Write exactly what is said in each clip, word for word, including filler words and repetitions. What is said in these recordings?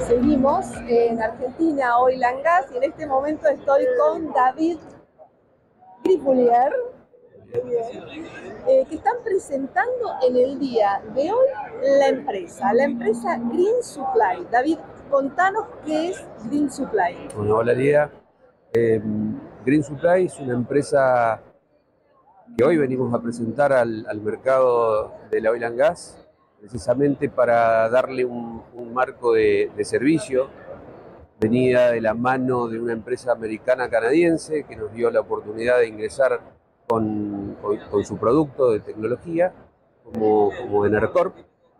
Seguimos en Argentina, Oil and Gas, y en este momento estoy con David Griffulier, eh, que están presentando en el día de hoy la empresa, la empresa Green Supply. David, contanos qué es Green Supply. Bueno, hola Lía. Eh, Green Supply es una empresa que hoy venimos a presentar al, al mercado de la Oil and Gas, precisamente para darle un, un marco de, de servicio. Venida de la mano de una empresa americana canadiense que nos dio la oportunidad de ingresar con, con, con su producto de tecnología, como, como Enercorp.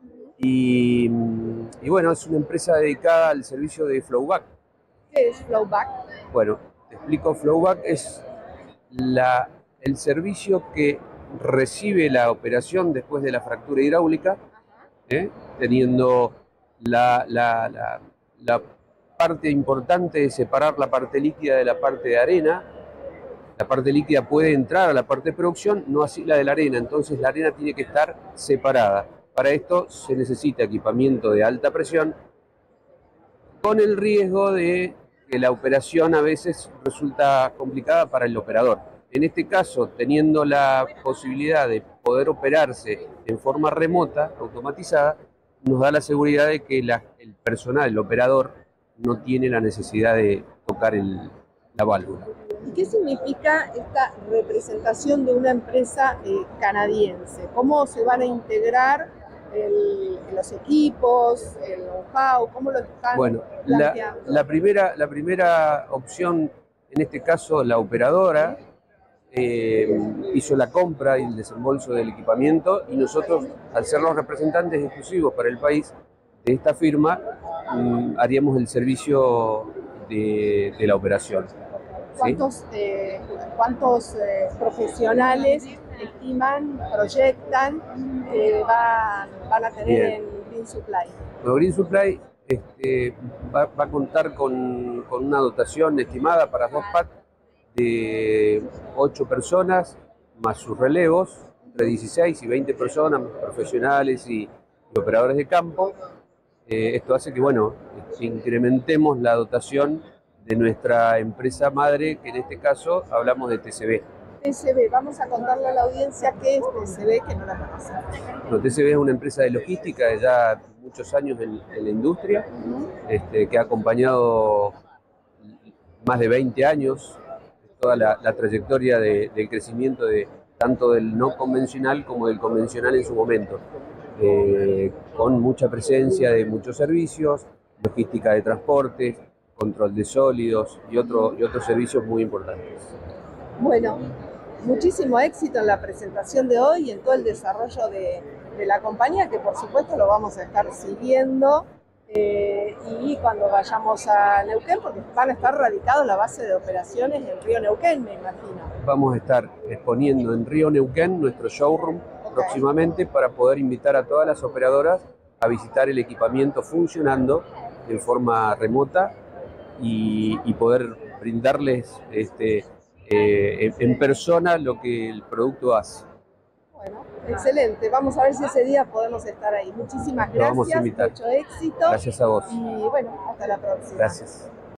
Y, y bueno, es una empresa dedicada al servicio de flowback. ¿Qué es flowback? Bueno, te explico. Flowback es la, el servicio que recibe la operación después de la fractura hidráulica, ¿eh? teniendo la, la, la, la parte importante de separar la parte líquida de la parte de arena. La parte líquida puede entrar a la parte de producción, no así la de la arena, entonces la arena tiene que estar separada. Para esto se necesita equipamiento de alta presión, con el riesgo de que la operación a veces resulta complicada para el operador. En este caso, teniendo la posibilidad de poder operarse en forma remota, automatizada, nos da la seguridad de que la, el personal, el operador, no tiene la necesidad de tocar el, la válvula. ¿Y qué significa esta representación de una empresa eh, canadiense? ¿Cómo se van a integrar el, los equipos, el know-how? ¿Cómo lo están bueno, planteando? La, la, primera, la primera opción, en este caso la operadora, eh, hizo la compra y el desembolso del equipamiento, y nosotros, al ser los representantes exclusivos para el país de esta firma, mmm, haríamos el servicio de, de la operación. ¿Cuántos, ¿Sí? eh, cuántos eh, profesionales estiman, proyectan que van, van a tener Bien. en Green Supply? Bueno, Green Supply este, va, va a contar con, con una dotación estimada para dos P A T de ocho personas, más sus relevos, entre dieciséis y veinte personas, profesionales y, y operadores de campo. Eh, esto hace que, bueno, incrementemos la dotación de nuestra empresa madre, que en este caso hablamos de T C B. T C B, vamos a contarle a la audiencia qué es T C B, que no la conoce. Bueno, T C B es una empresa de logística de ya muchos años en, en la industria, uh-huh. este, que ha acompañado más de veinte años toda la, la trayectoria de, del crecimiento de tanto del no convencional como del convencional en su momento, eh, con mucha presencia de muchos servicios, logística de transportes, control de sólidos y, otro, y otros servicios muy importantes. Bueno, muchísimo éxito en la presentación de hoy y en todo el desarrollo de, de la compañía, que por supuesto lo vamos a estar siguiendo eh, y cuando vayamos a Neuquén, porque van a estar radicados la base de operaciones en Río Neuquén, me imagino. Vamos a estar exponiendo en Río Neuquén nuestro showroom okay. próximamente, para poder invitar a todas las operadoras a visitar el equipamiento funcionando en forma remota y, y poder brindarles este, eh, en persona lo que el producto hace. Bueno, excelente. Vamos a ver si ese día podemos estar ahí. Muchísimas gracias, mucho éxito. Gracias a vos. Y bueno, hasta la próxima. Gracias.